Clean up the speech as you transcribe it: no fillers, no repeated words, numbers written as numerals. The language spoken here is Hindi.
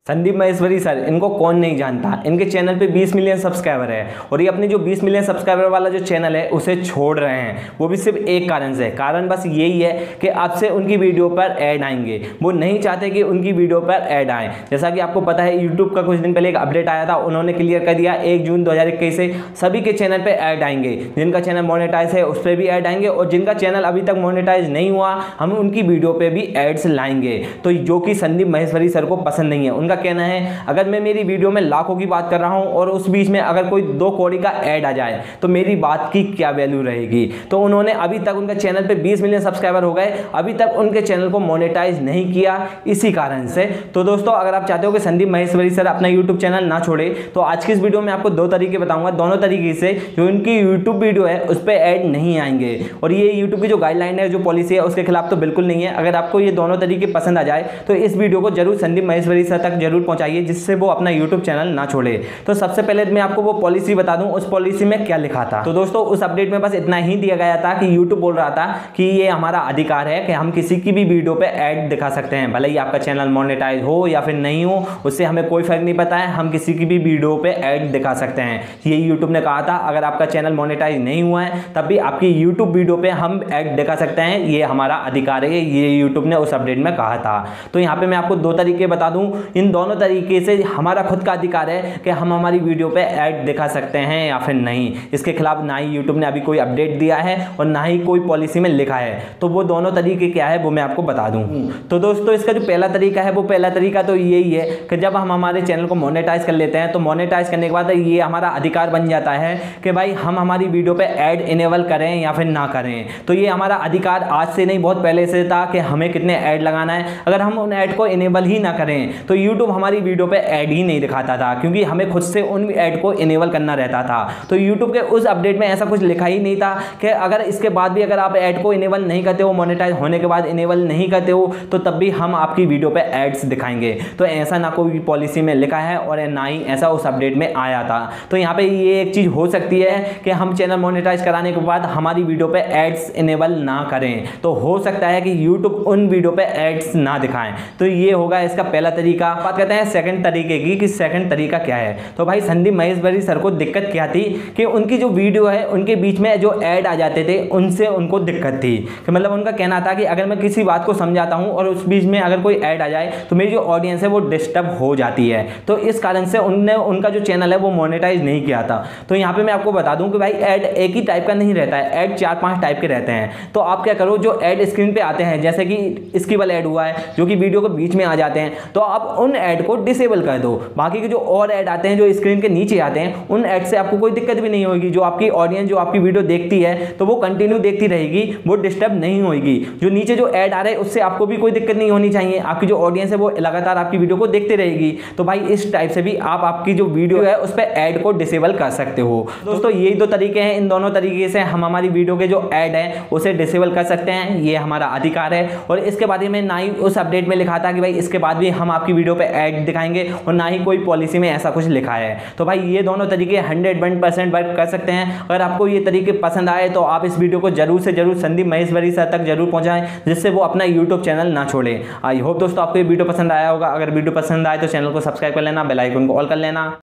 संदीप महेश्वरी सर, इनको कौन नहीं जानता। इनके चैनल पे 20 मिलियन सब्सक्राइबर है और ये अपने जो 20 मिलियन सब्सक्राइबर वाला जो चैनल है उसे छोड़ रहे हैं, वो भी सिर्फ एक कारण से। कारण बस यही है कि अब से उनकी वीडियो पर ऐड आएंगे। वो नहीं चाहते कि उनकी वीडियो पर ऐड आए। जैसा कि आपको पता है, यूट्यूब का कुछ दिन पहले एक अपडेट आया था, उन्होंने क्लियर कर दिया 1 जून 2021 से सभी के चैनल पर ऐड आएंगे। जिनका चैनल मोनेटाइज है उस पर भी ऐड आएंगे और जिनका चैनल अभी तक मोनेटाइज नहीं हुआ, हम उनकी वीडियो पर भी एड्स लाएंगे। तो जो कि संदीप महेश्वरी सर को पसंद नहीं है। उनका कहना है, अगर मैं मेरी वीडियो में लाखों की बात कर रहा हूं और उस बीच में अगर कोई 2 कौड़ी का ऐड आ जाए तो मेरी बात की क्या वैल्यू रहेगी। तो उन्होंने अभी तक उनके चैनल पे 20 मिलियन सब्सक्राइबर हो गए, अभी तक उनके चैनल को मोनेटाइज नहीं किया, इसी कारण से। तो दोस्तों, अगर आप चाहते हो कि संदीप महेश्वरी सर अपना यूट्यूब चैनल ना छोड़े, तो आज की इस वीडियो में आपको 2 तरीके बताऊंगा। दोनों तरीके से जो उनकी यूट्यूब वीडियो है उस पर ऐड नहीं आएंगे और ये यूट्यूब की जो गाइडलाइन है, जो पॉलिसी है, उसके खिलाफ तो बिल्कुल नहीं है। अगर आपको ये दोनों तरीके पसंद आ जाए तो इस वीडियो को जरूर संदीप महेश्वरी सर तक जरूर पहुंचाइए, जिससे वो अपना YouTube चैनल ना छोड़े। तो सबसे पहले मैं आपको वो पॉलिसी बता दूं, उस पॉलिसी में क्या लिखा था। तो दोस्तों, उस अपडेट में बस इतना ही दिया गया था कि YouTube बोल रहा था कि ये हमारा अधिकार है कि हम किसी की भी वीडियो पे ऐड दिखा सकते हैं, भले ही आपका चैनल मोनेटाइज हो या फिर नहीं हो, उससे हमें कोई फर्क नहीं पड़ता है। हम किसी की भी वीडियो पे ऐड दिखा सकते हैं, ये YouTube ने कहा था। अगर आपका चैनल मोनेटाइज नहीं हुआ है तब भी आपकी YouTube वीडियो पे हम ऐड दिखा सकते हैं, ये हमारा अधिकार है, ये YouTube ने उस अपडेट में कहा था। तो यहाँ पे मैं आपको 2 तरीके बता दूं। इन दोनों तरीके से हमारा खुद का अधिकार है कि हम हमारी वीडियो पे ऐड दिखा सकते हैं या फिर नहीं। इसके खिलाफ ना ही यूट्यूब ने अभी कोई अपडेट दिया है और ना ही कोई पॉलिसी में लिखा है। तो वो दोनों तरीके क्या है वो मैं आपको बता दूं। तो दोस्तों, इसका जो पहला तरीका है, वो पहला तरीका तो यही है कि जब हम हमारे चैनल को मोनेटाइज कर लेते हैं, तो मोनेटाइज करने के बाद ये हमारा अधिकार बन जाता है कि भाई हम हमारी वीडियो पे ऐड इनेबल करें या फिर ना करें। तो ये हमारा अधिकार आज से नहीं, बहुत पहले से था कि हमें कितने ऐड लगाना है। अगर हम उन ऐड को इनेबल ही ना करें तो यूट्यूब हमारी वीडियो पे ऐड ही नहीं दिखाता था, क्योंकि हमें खुद से उन ऐड को इनेबल करना रहता था। तो यूट्यूब के उस अपडेट में ऐसा कुछ लिखा ही नहीं था कि अगर इसके बाद भी अगर आप ऐड को इनेबल नहीं करते हो, मोनेटाइज होने के बाद इनेबल नहीं करते हो, तो तब भी हम आपकी वीडियो पे एड्स दिखाएंगे। तो ऐसा ना कोई पॉलिसी में लिखा है और ना ही ऐसा उस अपडेट में आया था। तो यहाँ पे ये एक चीज हो सकती है कि हम चैनल मोनेटाइज कराने के बाद हमारी वीडियो पे एड्स इनेबल ना करें, तो हो सकता है कि यूट्यूब उन वीडियो पे एड्स ना दिखाएं। तो ये होगा इसका पहला तरीका। बात करते हैं सेकंड तरीके की कि सेकंड तरीका क्या है। तो भाई संदीप महेश्वरी सर को दिक्कत क्या थी कि उनकी जो वीडियो है उनके बीच में जो ऐड आ जाते थे, उनसे उनको दिक्कत थी। कि मतलब उनका कहना था कि अगर मैं किसी बात को समझाता हूं और उस बीच में अगर कोई ऐड आ जाए तो मेरी जो ऑडियंस है वो डिस्टर्ब हो जाती है। तो इस कारण से उनने उनका जो चैनल है वो मोनेटाइज नहीं किया था। तो यहाँ पे मैं आपको बता दूं कि भाई ऐड एक ही टाइप का नहीं रहता है, ऐड 4-5 टाइप के रहते हैं। तो आप क्या करो, जो ऐड स्क्रीन पे आते हैं, जैसे कि स्किबल ऐड हुआ है जो कि वीडियो के बीच में आ जाते हैं, तो आप उन ऐड को डिसेबल कर दो। बाकी के जो और ऐड आते हैं जो स्क्रीन के नीचे आते हैं, उन ऐड से आपको कोई दिक्कत भी नहीं होगी। जो आपकी ऑडियंस जो आपकी वीडियो देखती है तो वो कंटिन्यू देखती रहेगी, वो डिस्टर्ब नहीं होगी। जो नीचे जो ऐड आ रहे हैं उससे आपको भी कोई दिक्कत नहीं होनी चाहिए। आपकी जो ऑडियंस है वो लगातार आपकी वीडियो को देखते रहेगी। तो भाई इस टाइप से भी आप आपकी जो वीडियो है उस पर ऐड को डिसेबल कर सकते हो। दोस्तों, यही 2 तरीके हैं। इन दोनों तरीके से हम हमारी वीडियो के जो ऐड है उसे डिसेबल कर सकते हैं, ये हमारा अधिकार है। और इसके बारे में ना ही उस अपडेट में लिखा था कि भाई इसके बाद भी हम आपकी वीडियो पे ऐड दिखाएंगे, और ना ही कोई पॉलिसी में ऐसा कुछ लिखा है। तो भाई ये दोनों तरीके 101% वर्क कर सकते हैं। अगर आपको ये तरीके पसंद आए तो आप इस वीडियो को जरूर से जरूर संदीप महेश्वरी सर तक जरूर पहुंचाएं, जिससे वो अपना यूट्यूब चैनल ना छोड़े। आई होप दोस्तों आपको ये वीडियो पसंद आया होगा। अगर वीडियो पसंद आए तो चैनल को सब्सक्राइब कर लेना, बेल आइकन को ऑल कर लेना।